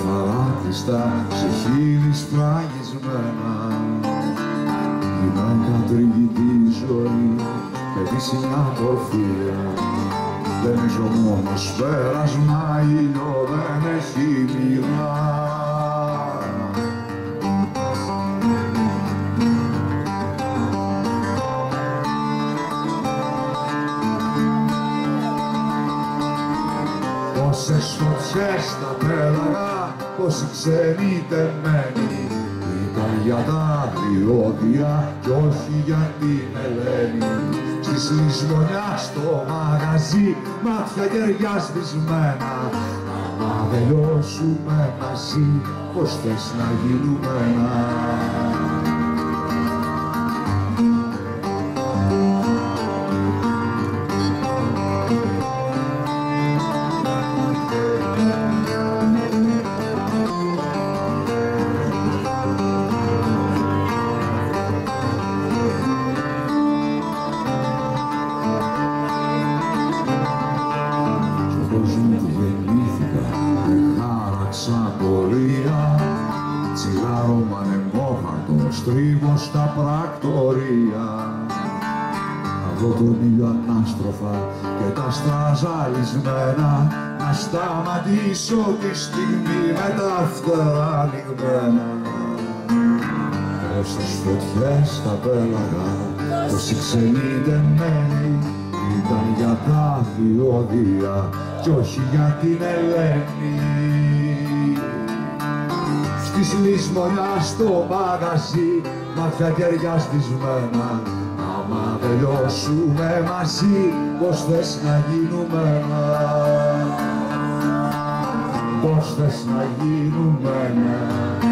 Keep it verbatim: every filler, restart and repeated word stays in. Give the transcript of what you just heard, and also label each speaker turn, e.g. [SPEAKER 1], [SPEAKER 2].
[SPEAKER 1] παράκλειστα σε χείλη σφραγισμένα. Γυναίκα τριγητή ζωή, παιδί μια πορφία. Δεν έχει μόνος πέρασμα, ήλιο δεν έχει μοίρα. Πόσες φωτιές τα πέλαγα, πόσοι ξένοι τεμένοι, ήταν για τα διόδια κι όχι για την Ελένη. Στις λησμονιά στο μαγαζί, μάτια γεριά σβησμένα. Άμα δεν λιώσουμε μαζί, πώς θες να γίνουμε ένα? Τσιγάρο μανεμόχαρτο, στρίβω στα πρακτορία. Να δω τον ήλιο ανάστροφα και τα άστρα ζαλισμένα, να σταματήσω τη στιγμή με τα φτερά ανοιγμένα. Πόσες φωτιές τα πέλαγα, πόσοι ξένοι δεμένοι, ήταν για τα διόδια κι όχι για την Ελένη. Της λησμονιά στο μαγαζί, μάτια κεριά σβησμένα. Άμα δεν λιώσουμε μαζί, πώς θες να γίνουμε ένα? Πώς θες να γίνουμε ένα?